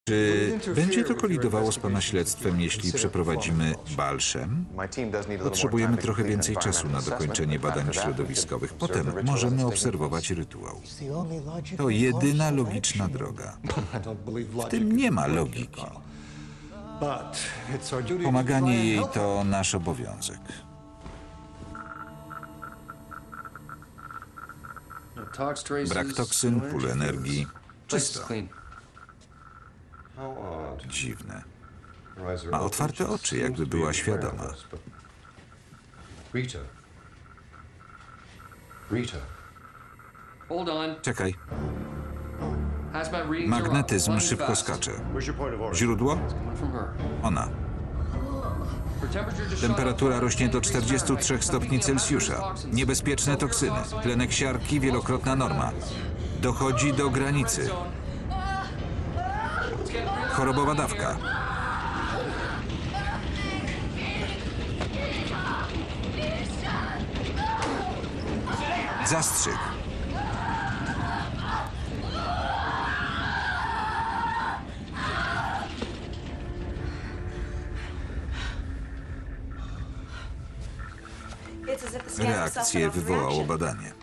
Czy będzie to kolidowało z pana śledztwem, jeśli przeprowadzimy balszem? Potrzebujemy trochę więcej czasu na dokończenie badań środowiskowych. Potem możemy obserwować rytuał. To jedyna logiczna droga. W tym nie ma logiki. Pomaganie jej to nasz obowiązek. Brak toksyn, pól energii. Czysto. Dziwne. Ma otwarte oczy, jakby była świadoma. Czekaj. Magnetyzm szybko skacze. Źródło? Ona. Temperatura rośnie do 43 stopni Celsjusza. Niebezpieczne toksyny. Tlenek siarki, wielokrotna norma. Dochodzi do granicy. Chorobowa dawka. Zastrzyk. Reakcję wywołało badanie.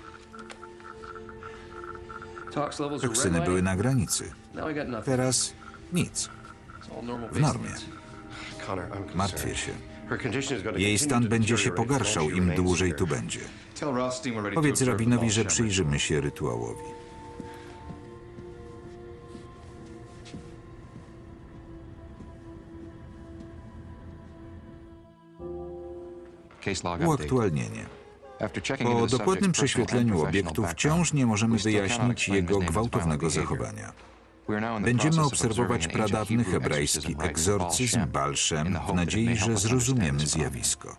Toksyny były na granicy. Teraz nic. W normie. Martwię się. Jej stan będzie się pogarszał, im dłużej tu będzie. Powiedz rabinowi, że przyjrzymy się rytuałowi. Uaktualnienie. Po dokładnym prześwietleniu obiektu wciąż nie możemy wyjaśnić jego gwałtownego zachowania. Będziemy obserwować pradawny hebrajski egzorcyzm balszem w nadziei, że zrozumiemy zjawisko.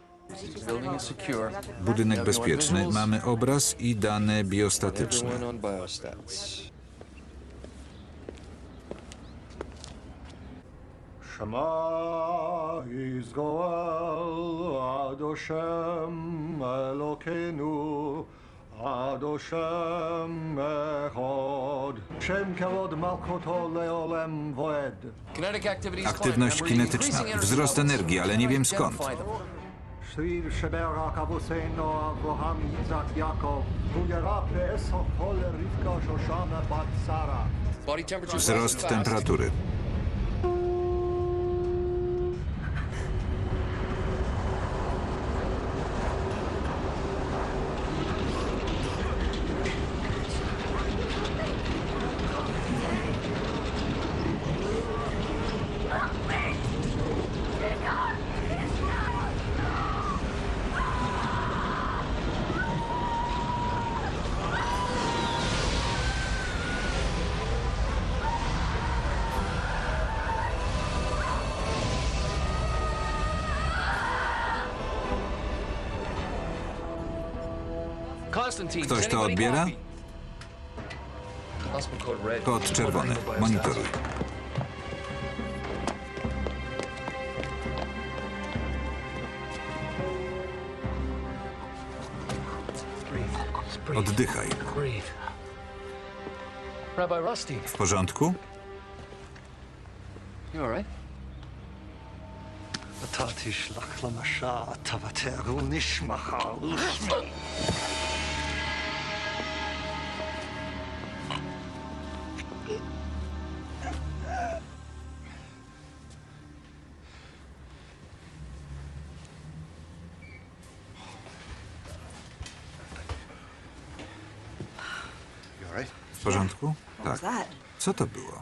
Budynek bezpieczny, mamy obraz i dane biostatyczne. Shema Yisrael Ad Hashem Elokeinu Ad Hashem Echad Shem Kavod Malchuto Leolem Voed. Aktywność kinetyczna, wzrost energii, ale nie wiem skąd. Shir Sheberak Avuseinu Avraham Yitzhak Yaakov Uyarape Esau Chol Rivka Shoshana Bat Sara. Wzrost temperatury. Ktoś to odbiera? Kod czerwony. Monitoruj. Oddychaj. W porządku? W porządku? Tak. Co to było?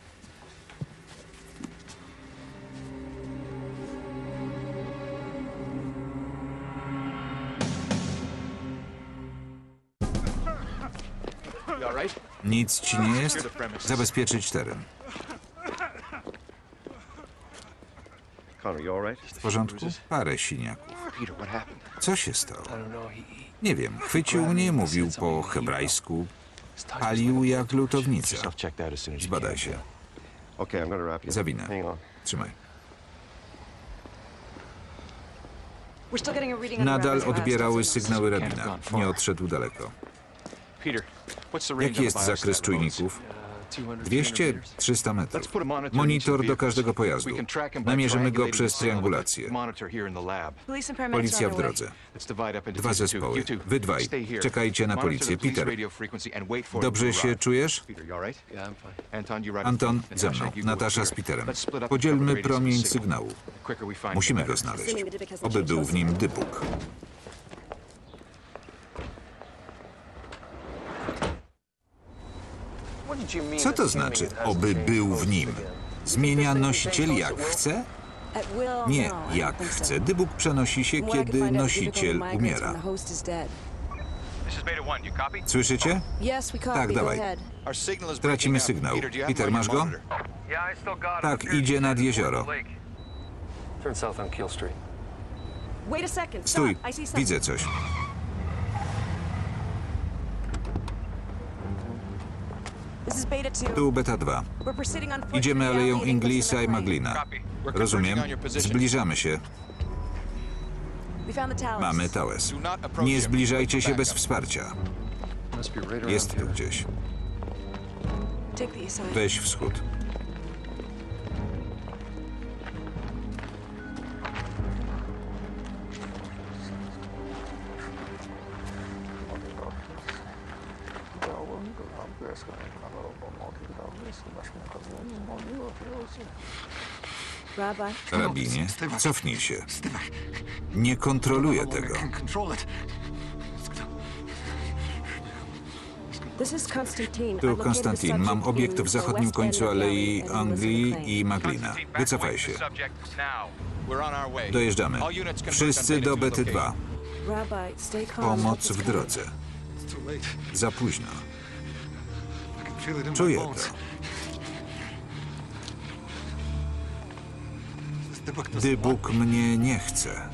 Nic ci nie jest? Zabezpieczyć teren. W porządku? Parę siniaków. Co się stało? Nie wiem. Chwycił mnie, mówił po hebrajsku. Palił jak lutownica. Zbadaj się. Zawinę. Trzymaj. Nadal odbierały sygnały rabina. Nie odszedł daleko. Jaki jest zakres czujników? 200-300 metrów. Monitor do każdego pojazdu. Namierzymy go przez triangulację. Policja w drodze. 2 zespoły. Wy dwaj. Czekajcie na policję. Peter, dobrze się czujesz? Anton, ze mną. Natasza z Peterem. Podzielmy promień sygnału. Musimy go znaleźć. Oby był w nim dybuk. Co to znaczy, oby był w nim? Zmienia nosiciel jak chce? Nie, jak chce. Dybuk przenosi się, kiedy nosiciel umiera. Słyszycie? Tak, dawaj. Tracimy sygnał. Peter, masz go? Tak, idzie nad jezioro. Stój, widzę coś. Tu Beta 2. Idziemy aleją Inglisa i Maglina. Rozumiem. Zbliżamy się. Mamy Tałes. Nie zbliżajcie się bez wsparcia. Jest tu gdzieś. Weź wschód. Rabinie, cofnij się. Nie kontroluję tego. Tu Konstantin. Mam obiekt w zachodnim końcu alei Anglii i Maglina. Wycofaj się. Dojeżdżamy. Wszyscy do Bety 2. Pomoc w drodze. Za późno. Czuję to. Dybuk mnie nie chce.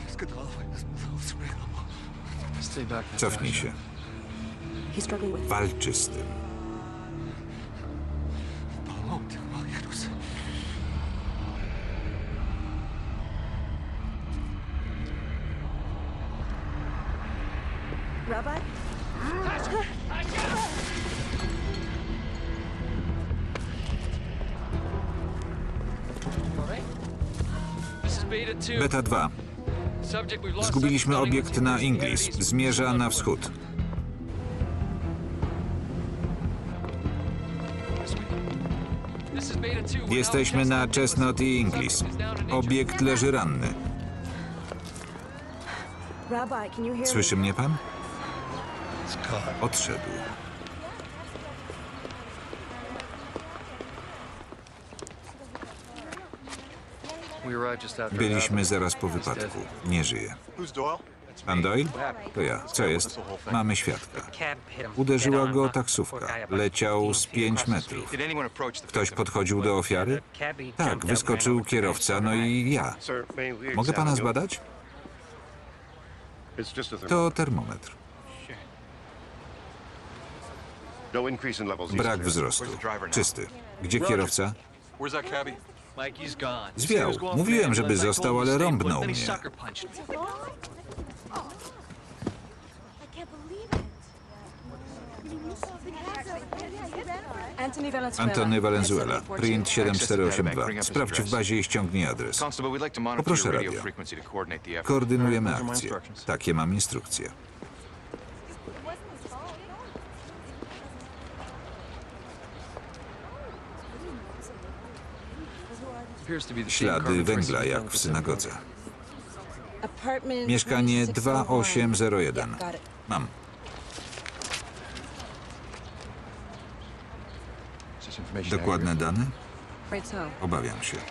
Cofnij się. Walczy z tym. Beta 2. Zgubiliśmy obiekt na Inglis. Zmierza na wschód. Jesteśmy na Chestnut i Inglis. Obiekt leży ranny. Słyszy mnie pan? Odszedł. Byliśmy zaraz po wypadku. Nie żyje. Pan Doyle? To ja. Co jest? Mamy świadka. Uderzyła go taksówka. Leciał z 5 metrów. Ktoś podchodził do ofiary? Tak, wyskoczył kierowca, no i ja. Mogę pana zbadać? To termometr. Brak wzrostu. Czysty. Gdzie kierowca? Zwiał. Mówiłem, żeby został, ale rąbnął mnie. Antony Valenzuela, print 7482. Sprawdź w bazie i ściągnij adres. Poproszę radio. Koordynujemy akcję. Takie mam instrukcje. Ślady węgla, jak w synagodze. Mieszkanie 2801. Mam. Dokładne dane? Obawiam się.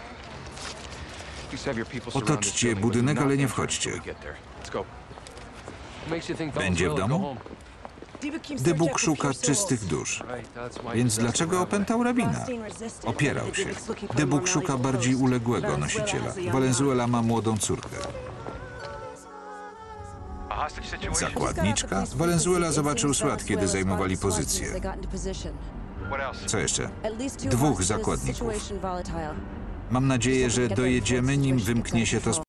Otoczcie budynek, ale nie wchodźcie. Będzie w domu? Dybuk szuka czystych dusz. Więc dlaczego opętał rabina? Opierał się. Dybuk szuka bardziej uległego nosiciela. Valenzuela ma młodą córkę. Zakładniczka? Valenzuela zobaczył ślad, kiedy zajmowali pozycję. Co jeszcze? 2 zakładników. Mam nadzieję, że dojedziemy, nim wymknie się to z